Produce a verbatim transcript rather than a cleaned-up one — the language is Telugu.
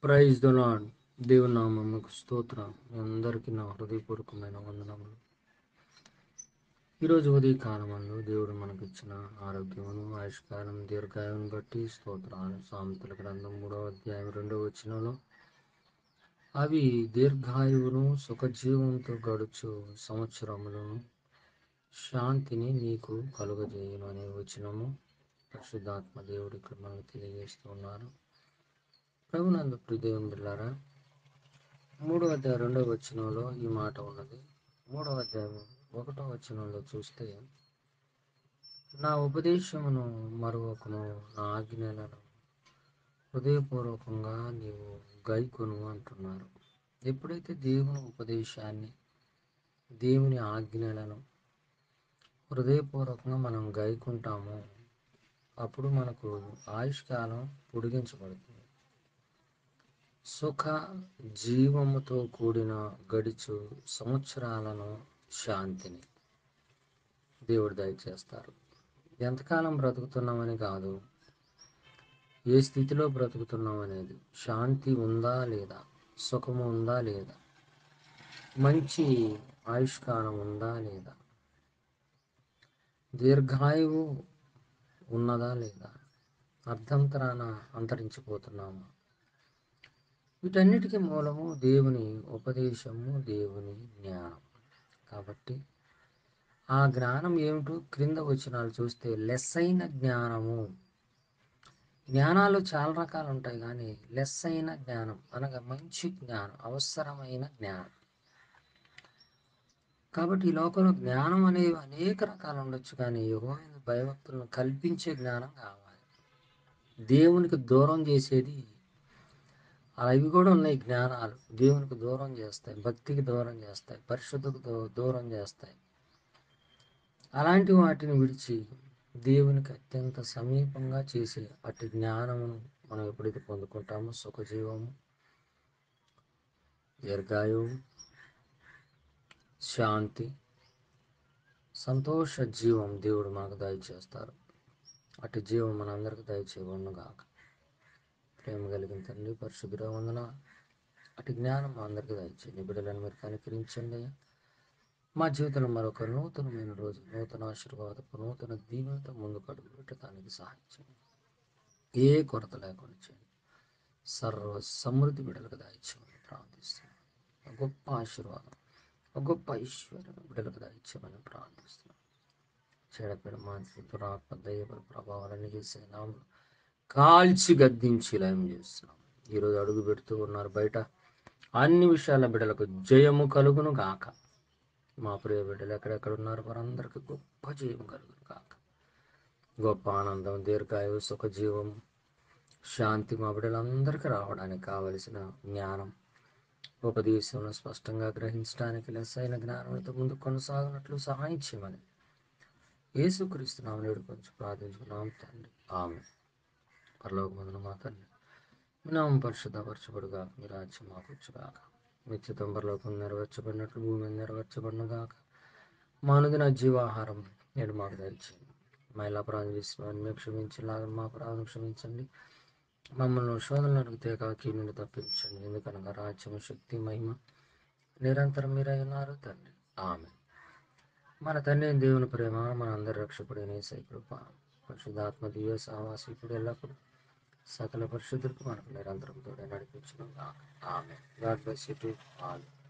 Praise the lord. దేవుని నామముకు స్తోత్రం. మీ అందరికీ నా హృదయపూర్వకమైన వందనములు. ఈరోజు ఉదయ కాలమందు దేవుడు మనకిచ్చిన ఆరోగ్యమును, ఆయుష్కాలం, దీర్ఘాయువును బట్టి స్తోత్రాలు. సామెతల గ్రంథం మూడవ అధ్యాయం రెండవ వచనంలో అవి దీర్ఘాయువును, సుఖజీవంతో గడుచు సంవత్సరములను, శాంతిని నీకు కలుగజేయును అనే వచనము పరిశుద్ధాత్మ దేవుడు ఇక్కడ మనకు తెలియజేస్తూ ఉన్నారు. ప్రభునందు ప్రియ దేవుని బిడ్డలారా, మూడవ అధ్యాయం రెండవ వచనంలో ఈ మాట ఉన్నది. మూడవ అధ్యాయం ఒకటో వచనంలో చూస్తే, నా ఉపదేశమును మరొకను, నా ఆజ్ఞలను హృదయపూర్వకంగా నీవు గైకొను అంటున్నారు. ఎప్పుడైతే దేవుని ఉపదేశాన్ని, దేవుని ఆజ్ఞలను హృదయపూర్వకంగా మనం గైకుంటామో అప్పుడు మనకు ఆయుష్కాలం పొడిగించబడుతుంది. సుఖ జీవముతో కూడిన గడిచు సంవత్సరాలను, శాంతిని దేవుడు దయచేస్తారు. ఎంతకాలం బ్రతుకుతున్నామని కాదు, ఏ స్థితిలో బ్రతుకుతున్నాం అనేది, శాంతి ఉందా లేదా, సుఖము ఉందా లేదా, మంచి ఆయుష్కాలం ఉందా లేదా, దీర్ఘాయువు ఉన్నదా లేదా, అర్ధంతరాన అంతరించిపోతున్నామా, వీటన్నిటికీ మూలము దేవుని ఉపదేశము, దేవుని జ్ఞానం. కాబట్టి ఆ జ్ఞానం ఏమిటో క్రింద వచనాలు చూస్తే, లెస్సైన జ్ఞానము. జ్ఞానాలు చాలా రకాలు ఉంటాయి, కానీ లెస్సైన జ్ఞానం అనగా మంచి జ్ఞానం, అవసరమైన జ్ఞానం. కాబట్టి ఈ లోకంలో జ్ఞానం అనేవి అనేక రకాలు ఉండొచ్చు, కానీ యెహోవా భయభక్తులను కల్పించే జ్ఞానం కావాలి. దేవునికి దూరం చేసేది అవి కూడా ఉన్నాయి. జ్ఞానాలు దేవునికి దూరం చేస్తాయి, భక్తికి దూరం చేస్తాయి, పరిశుద్ధకు దూరం చేస్తాయి. అలాంటి వాటిని విడిచి దేవునికి అత్యంత సమీపంగా చేసే అట్టి జ్ఞానమును మనం ఎప్పుడైతే పొందుకుంటామో, సుఖజీవము, దీర్ఘాయువు, శాంతి, సంతోష జీవం దేవుడు మనకు దయచేస్తారు. అటు జీవం మనందరికీ దయచేయవునుగాక. ప్రేమ కలిగిన తండ్రి, పరిశుద్ధుడా వందన, అటు జ్ఞానం మా అందరికీ దయచేయండి. బిడ్డలను మీరు కనికరించండి. మా జీవితంలో మరొక నూతనమైన రోజు, నూతన ఆశీర్వాదపు, నూతన దీవెనతో ముందుకు అడుగు పెట్టడానికి సహాయం చేయండి. ఏ కొరత లేకుండా చేయండి. సర్వ సమృద్ధి బిడ్డలకు దయచేయమని ప్రార్థిస్తున్నాం. ఒక గొప్ప ఆశీర్వాదం, ఒక గొప్ప ఐశ్వర్యం బిడ్డలకు దయచేయమని ప్రార్థిస్తున్నాం. చెడపెడ మానసిక దురాత్మ, దైవ ప్రభావాలన్నీ చేసే నామం కాల్చి గద్దించి లయం చేస్తున్నాం. ఈరోజు అడుగు పెడుతూ ఉన్నారు బయట, అన్ని విషయాల బిడ్డలకు జయము కలుగును గాక. మా ప్రియ బిడ్డలు ఎక్కడెక్కడ ఉన్నారు వారందరికీ గొప్ప జయం కలుగును గాక. గొప్ప ఆనందం, దీర్ఘాయువు, సుఖజీవం, శాంతి మా బిడ్డలందరికీ రావడానికి కావలసిన జ్ఞానం, ఉపదేశంలో స్పష్టంగా గ్రహించడానికి లెస్సైన జ్ఞానంతో ముందు కొనసాగినట్లు సహాయం చేయమని యేసుక్రీస్తునామమున నేడు కొంచెం ప్రార్థించుకున్నాం తండ్రి, ఆమేన్. పరలోకమందున్న మా తండ్రి, మీ నామం పరిశుద్ధపరచబడుగా, మీ రాజ్యం మాకొచ్చుగాక, మీ చిత్తం పరలోకం నెరవేర్చబడినట్లు భూమి మీద నెరవేర్చబడునుగాక. మా అనుదిన జీవాహారం నేడు మాకు దయచేయండి. మా ఇలా అపరాధం చేసిన వారిని మేము క్షమించేలాగా మా అపరాధం క్షమించండి. మమ్మల్ని శోధనలకు తేకాకి నుండి తప్పించండి. ఎందుకనగా రాజ్యం, శక్తి, మహిమ నిరంతరం మీరై ఉన్నారు తండ్రి, ఆమేన్. మన తండ్రి అయిన దేవుని ప్రేమ, మన అందరి రక్షకుడైన యేసయ్య కృప, పరిశుద్ధాత్మ దివ్య సహవాసం ఇప్పుడు ఎల్లప్పుడు సకల పరిశుద్ధులకు మనకు నిరంతరం తోడే నడిపించును గాక. ఆమేన్. God bless you to all.